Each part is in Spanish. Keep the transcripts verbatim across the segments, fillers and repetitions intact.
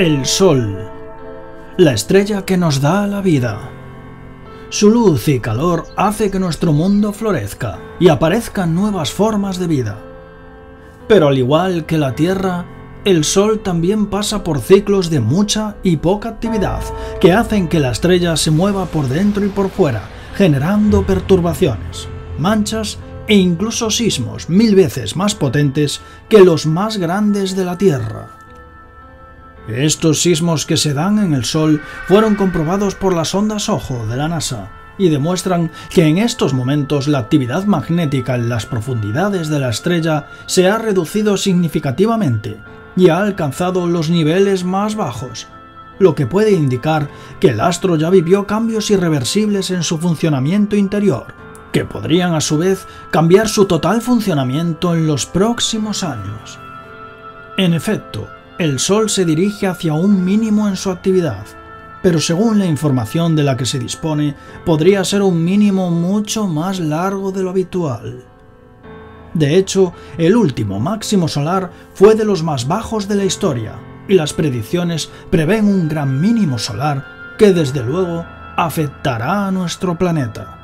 El Sol, la estrella que nos da la vida. Su luz y calor hace que nuestro mundo florezca y aparezcan nuevas formas de vida. Pero al igual que la Tierra, el Sol también pasa por ciclos de mucha y poca actividad que hacen que la estrella se mueva por dentro y por fuera, generando perturbaciones, manchas e incluso sismos mil veces más potentes que los más grandes de la Tierra. Estos sismos que se dan en el Sol fueron comprobados por las ondas Ojo de la NASA y demuestran que en estos momentos la actividad magnética en las profundidades de la estrella se ha reducido significativamente y ha alcanzado los niveles más bajos, lo que puede indicar que el astro ya vivió cambios irreversibles en su funcionamiento interior, que podrían a su vez cambiar su total funcionamiento en los próximos años. En efecto, el Sol se dirige hacia un mínimo en su actividad, pero según la información de la que se dispone, podría ser un mínimo mucho más largo de lo habitual. De hecho, el último máximo solar fue de los más bajos de la historia, y las predicciones prevén un gran mínimo solar que desde luego afectará a nuestro planeta.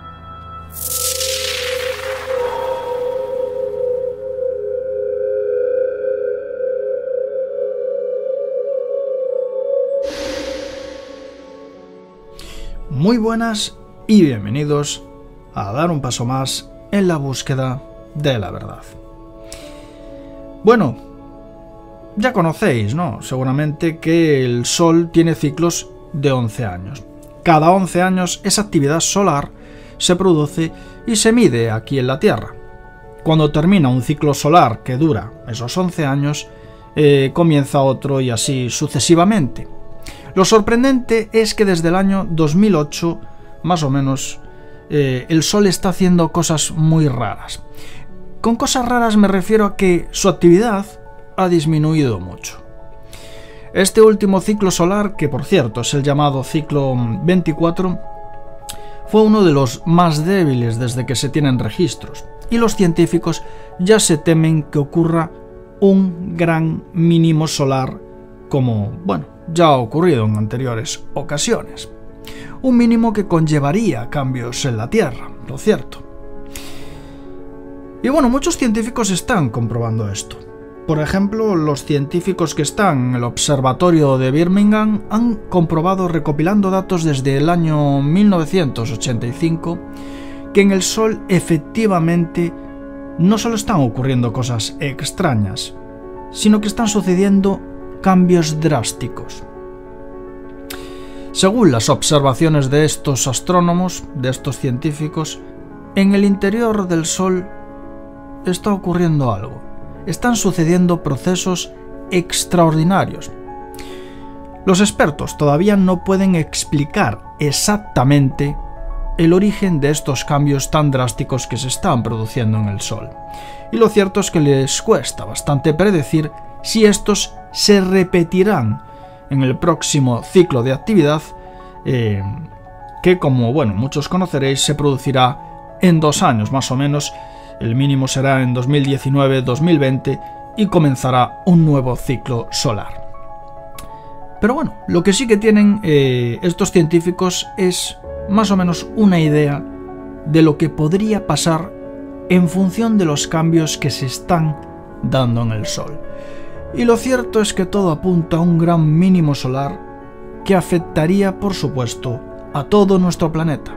Muy buenas y bienvenidos a dar un paso más en la búsqueda de la verdad. Bueno, ya conocéis, ¿no? Seguramente que el Sol tiene ciclos de once años. Cada once años esa actividad solar se produce y se mide aquí en la Tierra. Cuando termina un ciclo solar que dura esos once años, eh, comienza otro y así sucesivamente. Lo sorprendente es que desde el año dos mil ocho, más o menos, eh, el Sol está haciendo cosas muy raras. Con cosas raras me refiero a que su actividad ha disminuido mucho. Este último ciclo solar, que por cierto es el llamado ciclo veinticuatro, fue uno de los más débiles desde que se tienen registros, y los científicos ya se temen que ocurra un gran mínimo solar como, bueno, ya ha ocurrido en anteriores ocasiones. Un mínimo que conllevaría cambios en la Tierra, lo cierto. Y bueno, muchos científicos están comprobando esto. Por ejemplo, los científicos que están en el observatorio de Birmingham han comprobado, recopilando datos desde el año mil novecientos ochenta y cinco, que en el Sol efectivamente no solo están ocurriendo cosas extrañas, sino que están sucediendo cambios drásticos. Según las observaciones de estos astrónomos, de estos científicos, en el interior del Sol está ocurriendo algo. Están sucediendo procesos extraordinarios. Los expertos todavía no pueden explicar exactamente el origen de estos cambios tan drásticos que se están produciendo en el Sol. Y lo cierto es que les cuesta bastante predecir si estos se repetirán en el próximo ciclo de actividad, eh, que como bueno, muchos conoceréis, se producirá en dos años más o menos. El mínimo será en dos mil diecinueve dos mil veinte y comenzará un nuevo ciclo solar. Pero bueno, lo que sí que tienen eh, estos científicos es más o menos una idea de lo que podría pasar en función de los cambios que se están dando en el Sol. Y lo cierto es que todo apunta a un gran mínimo solar que afectaría, por supuesto, a todo nuestro planeta.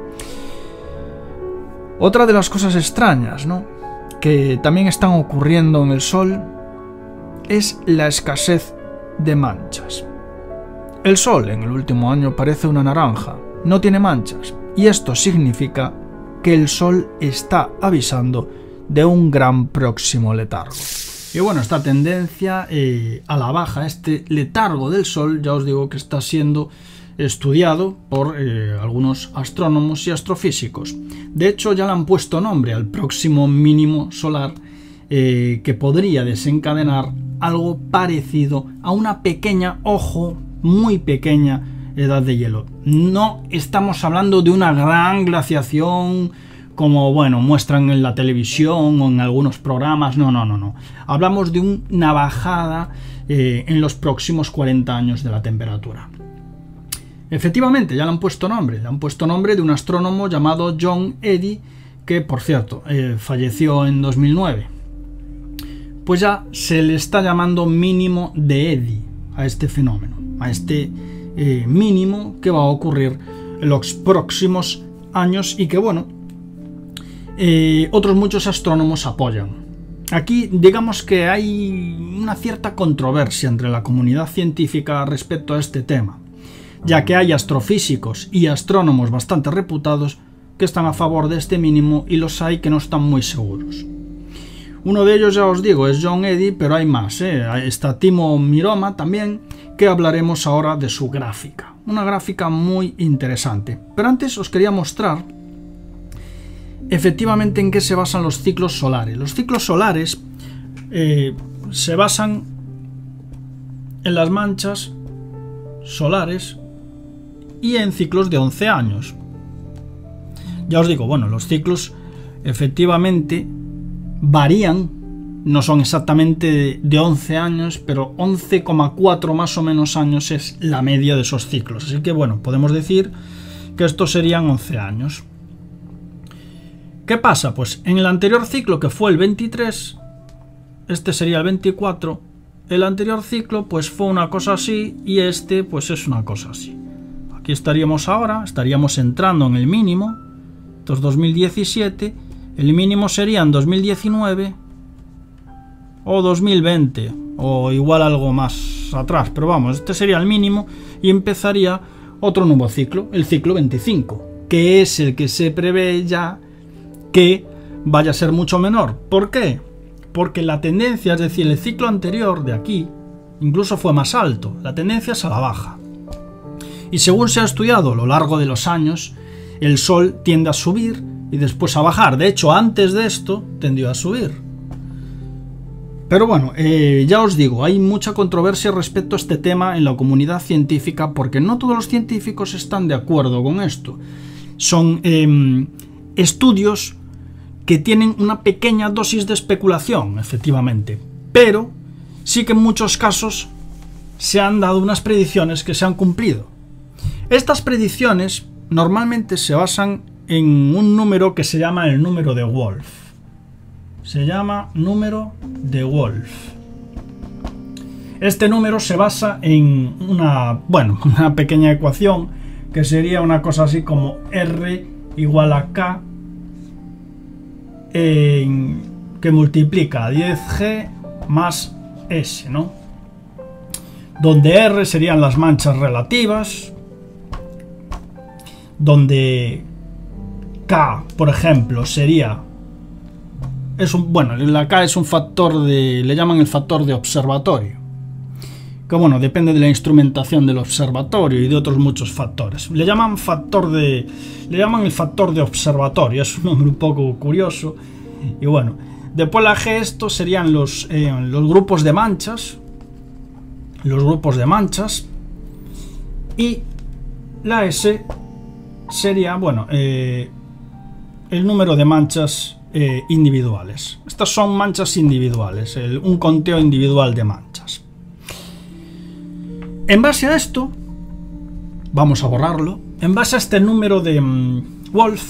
Otra de las cosas extrañas, ¿no?, que también están ocurriendo en el Sol es la escasez de manchas. El Sol en el último año parece una naranja, no tiene manchas, y esto significa que el Sol está avisando de un gran próximo letargo. Y bueno, esta tendencia eh, a la baja, este letargo del Sol, ya os digo que está siendo estudiado por eh, algunos astrónomos y astrofísicos. De hecho, ya le han puesto nombre al próximo mínimo solar eh, que podría desencadenar algo parecido a una pequeña, ojo, muy pequeña edad de hielo. No estamos hablando de una gran glaciación como, bueno, muestran en la televisión o en algunos programas. No, no, no, no. Hablamos de una bajada eh, en los próximos cuarenta años de la temperatura. Efectivamente, ya le han puesto nombre. Le han puesto nombre de un astrónomo llamado John Eddy, que, por cierto, eh, falleció en dos mil nueve. Pues ya se le está llamando mínimo de Eddy a este fenómeno, a este eh, mínimo que va a ocurrir en los próximos años y que, bueno, eh, otros muchos astrónomos apoyan. Aquí digamos que hay una cierta controversia entre la comunidad científica respecto a este tema, ya que hay astrofísicos y astrónomos bastante reputados que están a favor de este mínimo y los hay que no están muy seguros. Uno de ellos, ya os digo, es John Eddy, pero hay más, ¿eh? Está Timo Miroma también, que hablaremos ahora de su gráfica. Una gráfica muy interesante. Pero antes os quería mostrar efectivamente en qué se basan los ciclos solares. Los ciclos solares eh, se basan en las manchas solares y en ciclos de once años. Ya os digo, bueno, los ciclos efectivamente varían, no son exactamente de once años, pero once coma cuatro más o menos años es la media de esos ciclos. Así que, bueno, podemos decir que estos serían once años. ¿Qué pasa? Pues en el anterior ciclo, que fue el veintitrés, este sería el veinticuatro, el anterior ciclo pues fue una cosa así y este pues es una cosa así. Aquí estaríamos ahora, estaríamos entrando en el mínimo, esto es dos mil diecisiete, el mínimo sería en dos mil diecinueve o dos mil veinte o igual algo más atrás, pero vamos, este sería el mínimo y empezaría otro nuevo ciclo, el ciclo veinticinco, que es el que se prevé ya que vaya a ser mucho menor. ¿Por qué? Porque la tendencia, es decir, el ciclo anterior de aquí, incluso fue más alto, la tendencia es a la baja. Y según se ha estudiado a lo largo de los años, el Sol tiende a subir y después a bajar. De hecho, antes de esto tendió a subir. Pero bueno, eh, ya os digo, hay mucha controversia respecto a este tema en la comunidad científica porque no todos los científicos están de acuerdo con esto. Son eh, estudios que tienen una pequeña dosis de especulación, efectivamente, pero sí que en muchos casos se han dado unas predicciones que se han cumplido. Estas predicciones normalmente se basan en un número que se llama el número de Wolf. Se llama número de Wolf. Este número se basa en una, bueno, una pequeña ecuación que sería una cosa así como R igual a K En, que multiplica diez G más S, ¿no? Donde R serían las manchas relativas, donde K, por ejemplo, sería es un, bueno, la K es un factor de, le llaman el factor de observatorio, que bueno, depende de la instrumentación del observatorio y de otros muchos factores. Le llaman factor de, le llaman el factor de observatorio, es un nombre un poco curioso. Y bueno, después la G, estos serían los, eh, los grupos de manchas, los grupos de manchas, y la S sería, bueno, eh, el número de manchas eh, individuales. Estas son manchas individuales, el, un conteo individual de manchas. En base a esto, vamos a borrarlo, en base a este número de um, Wolf,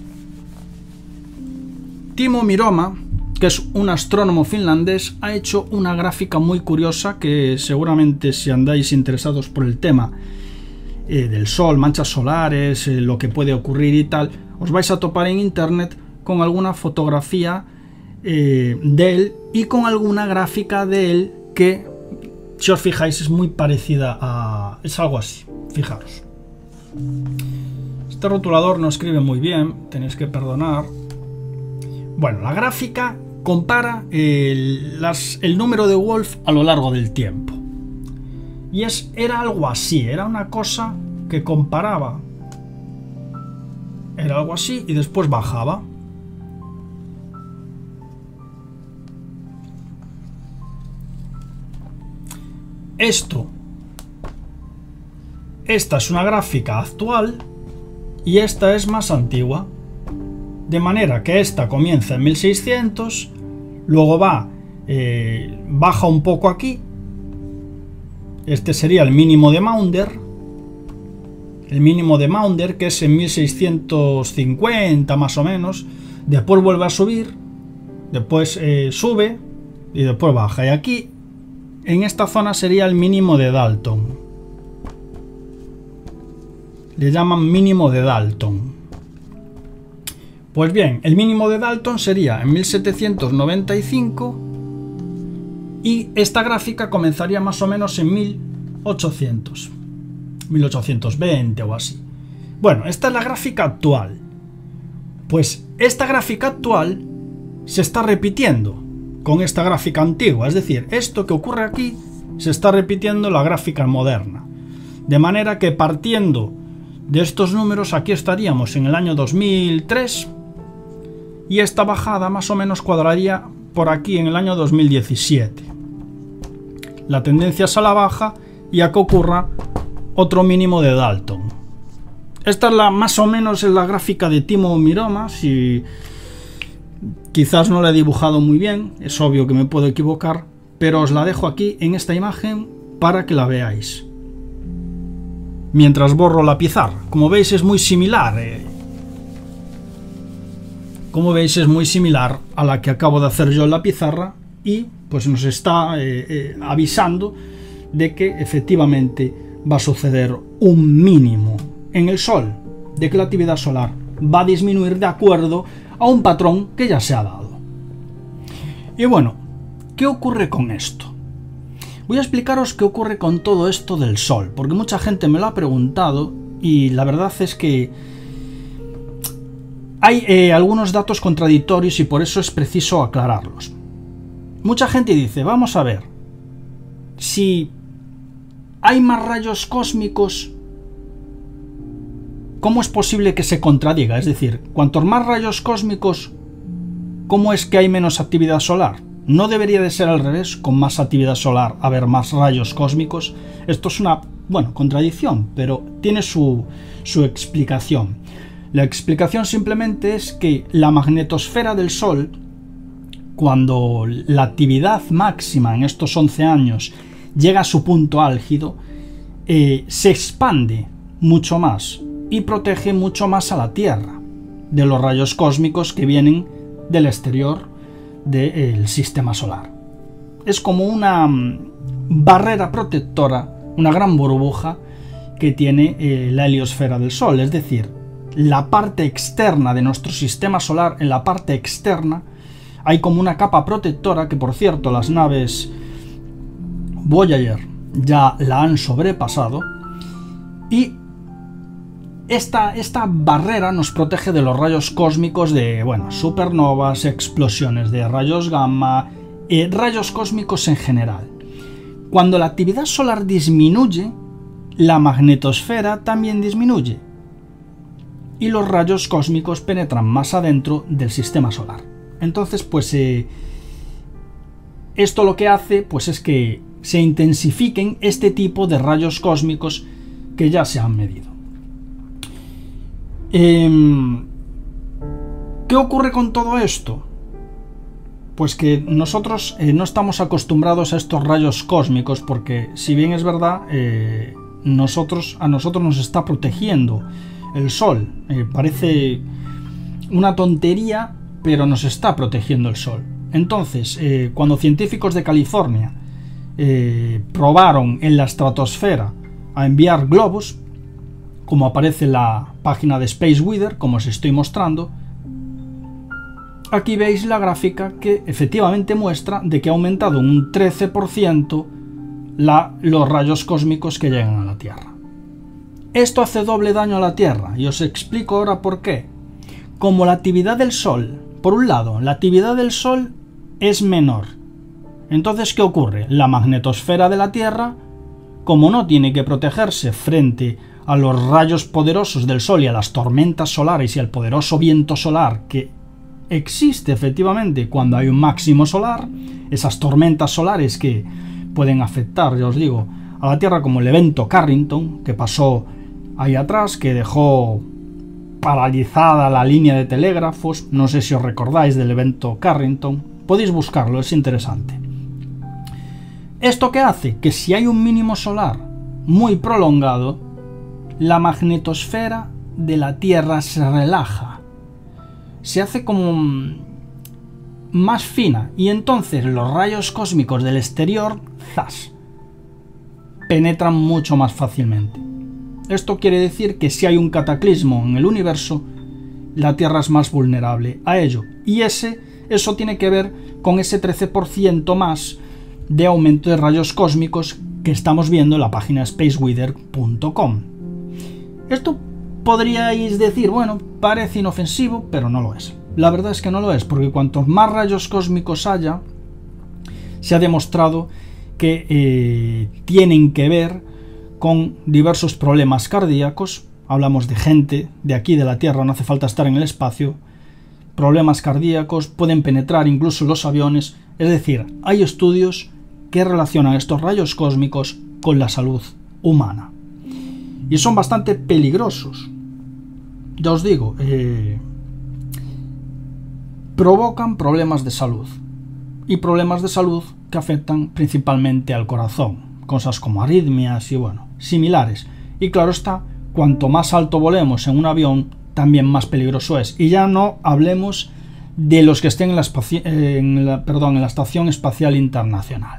Timo Miroma, que es un astrónomo finlandés, ha hecho una gráfica muy curiosa que seguramente si andáis interesados por el tema eh, del Sol, manchas solares, eh, lo que puede ocurrir y tal, os vais a topar en internet con alguna fotografía eh, de él y con alguna gráfica de él que, si os fijáis, es muy parecida a... es algo así, fijaros. Este rotulador no escribe muy bien, tenéis que perdonar. Bueno, la gráfica compara el, las, el número de Wolf a lo largo del tiempo. Y es, era algo así, era una cosa que comparaba. Era algo así y después bajaba. Esto, esta es una gráfica actual y esta es más antigua. De manera que esta comienza en mil seiscientos, luego va, eh, baja un poco aquí. Este sería el mínimo de Maunder. El mínimo de Maunder, que es en mil seiscientos cincuenta más o menos. Después vuelve a subir, después eh, sube y después baja. Y aquí, en esta zona, sería el mínimo de Dalton. Le llaman mínimo de Dalton. Pues bien, el mínimo de Dalton sería en mil setecientos noventa y cinco y esta gráfica comenzaría más o menos en mil ochocientos, mil ochocientos veinte o así. Bueno, esta es la gráfica actual. Pues esta gráfica actual se está repitiendo con esta gráfica antigua, es decir, esto que ocurre aquí se está repitiendo en la gráfica moderna. De manera que partiendo de estos números aquí estaríamos en el año dos mil tres y esta bajada más o menos cuadraría por aquí en el año dos mil diecisiete. La tendencia es a la baja y a que ocurra otro mínimo de Dalton. Esta es la más o menos es la gráfica de Timo Miroma. Si quizás no la he dibujado muy bien, es obvio que me puedo equivocar, pero os la dejo aquí en esta imagen para que la veáis mientras borro la pizarra. Como veis es muy similar eh. Como veis es muy similar a la que acabo de hacer yo en la pizarra y pues nos está eh, eh, avisando de que efectivamente va a suceder un mínimo en el Sol, de que la actividad solar va a disminuir de acuerdo a un patrón que ya se ha dado. Y bueno, ¿qué ocurre con esto? Voy a explicaros qué ocurre con todo esto del Sol, porque mucha gente me lo ha preguntado y la verdad es que hay eh, algunos datos contradictorios y por eso es preciso aclararlos. Mucha gente dice, vamos a ver, si hay más rayos cósmicos, ¿cómo es posible que se contradiga? Es decir, cuantos más rayos cósmicos, ¿cómo es que hay menos actividad solar? ¿No debería de ser al revés? Con más actividad solar haber más rayos cósmicos. Esto es una, bueno, contradicción, pero tiene su, su explicación. La explicación simplemente es que la magnetosfera del Sol, cuando la actividad máxima en estos once años llega a su punto álgido, eh, se expande mucho más y protege mucho más a la Tierra de los rayos cósmicos que vienen del exterior del sistema solar. Es como una barrera protectora, una gran burbuja que tiene eh, la heliosfera del Sol, es decir, la parte externa de nuestro sistema solar. En la parte externa hay como una capa protectora que, por cierto, las naves Voyager ya la han sobrepasado, y esta, esta barrera nos protege de los rayos cósmicos de, bueno, supernovas, explosiones de rayos gamma, eh, rayos cósmicos en general. Cuando la actividad solar disminuye, la magnetosfera también disminuye y los rayos cósmicos penetran más adentro del sistema solar. Entonces, pues eh, esto lo que hace pues es que se intensifiquen este tipo de rayos cósmicos que ya se han medido. Eh, ¿Qué ocurre con todo esto? Pues que nosotros eh, no estamos acostumbrados a estos rayos cósmicos, porque si bien es verdad, eh, nosotros, a nosotros nos está protegiendo el Sol. Eh, parece una tontería, pero nos está protegiendo el Sol. Entonces, eh, cuando científicos de California eh, probaron en la estratosfera a enviar globos, como aparece en la página de Space Weather, como os estoy mostrando, aquí veis la gráfica que efectivamente muestra de que ha aumentado un trece por ciento la, los rayos cósmicos que llegan a la Tierra. Esto hace doble daño a la Tierra, y os explico ahora por qué. Como la actividad del Sol, por un lado, la actividad del Sol es menor. Entonces, ¿qué ocurre? La magnetosfera de la Tierra, como no tiene que protegerse frente a los rayos poderosos del Sol y a las tormentas solares y al poderoso viento solar que existe efectivamente cuando hay un máximo solar, esas tormentas solares que pueden afectar, ya os digo, a la Tierra, como el evento Carrington que pasó ahí atrás, que dejó paralizada la línea de telégrafos, no sé si os recordáis del evento Carrington, podéis buscarlo, es interesante. ¿Esto qué hace? Que si hay un mínimo solar muy prolongado, la magnetosfera de la Tierra se relaja, se hace como más fina, y entonces los rayos cósmicos del exterior, ¡zas!, penetran mucho más fácilmente. Esto quiere decir que si hay un cataclismo en el universo, la Tierra es más vulnerable a ello, y ese, eso tiene que ver con ese trece por ciento más de aumento de rayos cósmicos que estamos viendo en la página space weather punto com. Esto podríais decir, bueno, parece inofensivo, pero no lo es. La verdad es que no lo es, porque cuantos más rayos cósmicos haya, se ha demostrado que eh, tienen que ver con diversos problemas cardíacos. Hablamos de gente de aquí de la Tierra, no hace falta estar en el espacio. Problemas cardíacos, pueden penetrar incluso los aviones. Es decir, hay estudios que relacionan estos rayos cósmicos con la salud humana. Y son bastante peligrosos. Ya os digo, eh, provocan problemas de salud. Y problemas de salud que afectan principalmente al corazón. Cosas como arritmias y bueno, similares. Y claro está, cuanto más alto volemos en un avión, también más peligroso es. Y ya no hablemos de los que estén en la, en la, perdón, en la Estación Espacial Internacional.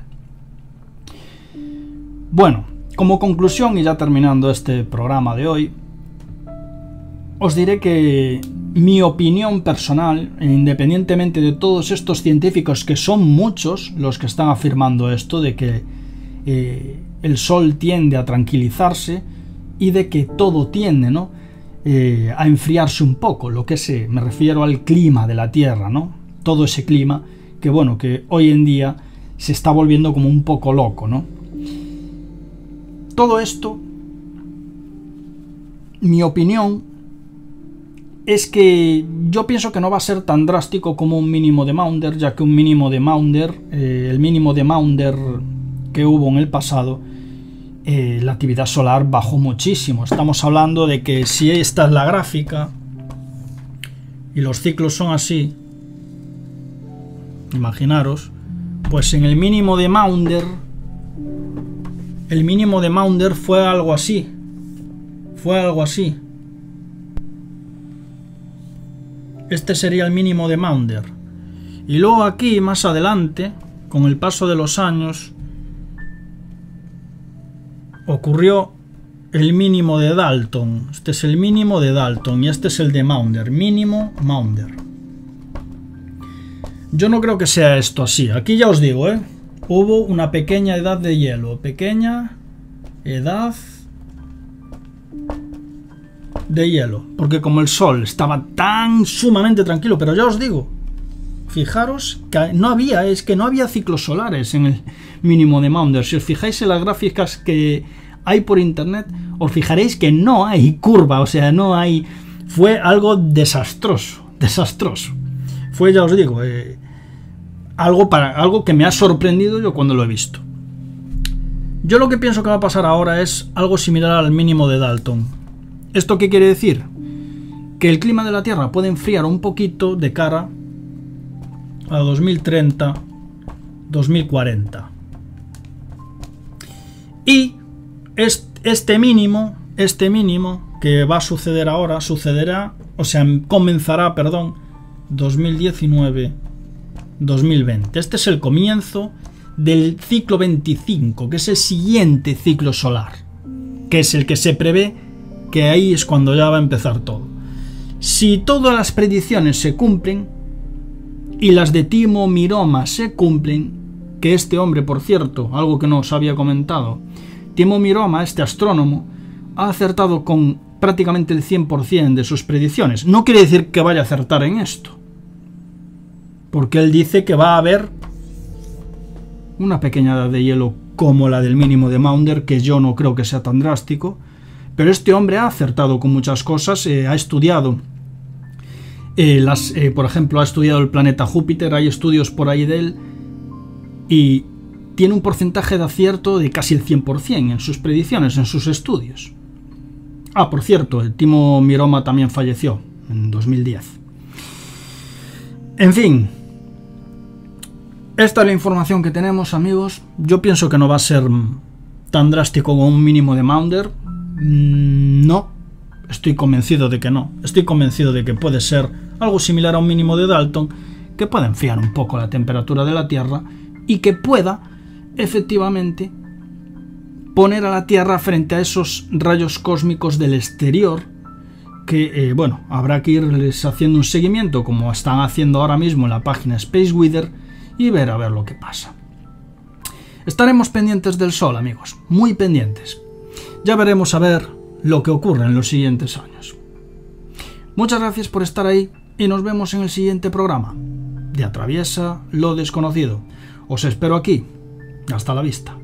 Bueno, como conclusión y ya terminando este programa de hoy, os diré que mi opinión personal, independientemente de todos estos científicos, que son muchos los que están afirmando esto, de que eh, el Sol tiende a tranquilizarse y de que todo tiende, ¿no?, eh, a enfriarse un poco, lo que sé, me refiero al clima de la Tierra, ¿no? Todo ese clima que, bueno, que hoy en día se está volviendo como un poco loco, ¿no? Todo esto, mi opinión es que yo pienso que no va a ser tan drástico como un mínimo de Maunder, ya que un mínimo de Maunder, eh, el mínimo de Maunder que hubo en el pasado, eh, la actividad solar bajó muchísimo. Estamos hablando de que si esta es la gráfica y los ciclos son así, imaginaros, pues en el mínimo de Maunder, el mínimo de Maunder fue algo así, fue algo así. Este sería el mínimo de Maunder. Y luego aquí, más adelante, con el paso de los años, ocurrió el mínimo de Dalton. Este es el mínimo de Dalton y este es el de Maunder. Mínimo Maunder. Yo no creo que sea esto así. Aquí ya os digo, ¿eh? Hubo una pequeña edad de hielo. Pequeña edad de hielo, porque como el Sol estaba tan sumamente tranquilo, pero ya os digo, fijaros que no había, es que no había ciclos solares en el mínimo de Maunder. Si os fijáis en las gráficas que hay por internet, os fijaréis que no hay curva, o sea, no hay, fue algo desastroso, desastroso. Fue, ya os digo, eh, algo, para, algo que me ha sorprendido yo cuando lo he visto. Yo lo que pienso que va a pasar ahora es algo similar al mínimo de Dalton. ¿Esto qué quiere decir? Que el clima de la Tierra puede enfriar un poquito de cara a dos mil treinta, dos mil cuarenta. Y este mínimo, este mínimo que va a suceder ahora, sucederá, o sea, comenzará, perdón, dos mil diecinueve, dos mil veinte. Este es el comienzo del ciclo veinticinco, que es el siguiente ciclo solar, que es el que se prevé que ahí es cuando ya va a empezar todo. Si todas las predicciones se cumplen y las de Timo Miroma se cumplen, que este hombre, por cierto, algo que no os había comentado, Timo Miroma, este astrónomo, ha acertado con prácticamente el cien por cien de sus predicciones. No quiere decir que vaya a acertar en esto, porque él dice que va a haber una pequeña edad de hielo como la del mínimo de Maunder, que yo no creo que sea tan drástico. Pero este hombre ha acertado con muchas cosas, eh, ha estudiado, eh, las, eh, por ejemplo, ha estudiado el planeta Júpiter, hay estudios por ahí de él, y tiene un porcentaje de acierto de casi el cien por cien en sus predicciones, en sus estudios. Ah, por cierto, el Timo Miroma también falleció en dos mil diez. En fin, esta es la información que tenemos, amigos. Yo pienso que no va a ser tan drástico como un mínimo de Maunder. No, estoy convencido de que no. Estoy convencido de que puede ser algo similar a un mínimo de Dalton, que pueda enfriar un poco la temperatura de la Tierra y que pueda, efectivamente, poner a la Tierra frente a esos rayos cósmicos del exterior que, eh, bueno, habrá que irles haciendo un seguimiento, como están haciendo ahora mismo en la página Space Weather, y ver a ver lo que pasa. Estaremos pendientes del Sol, amigos, muy pendientes. Ya veremos a ver lo que ocurre en los siguientes años. Muchas gracias por estar ahí y nos vemos en el siguiente programa de Atraviesa lo Desconocido. Os espero aquí. Hasta la vista.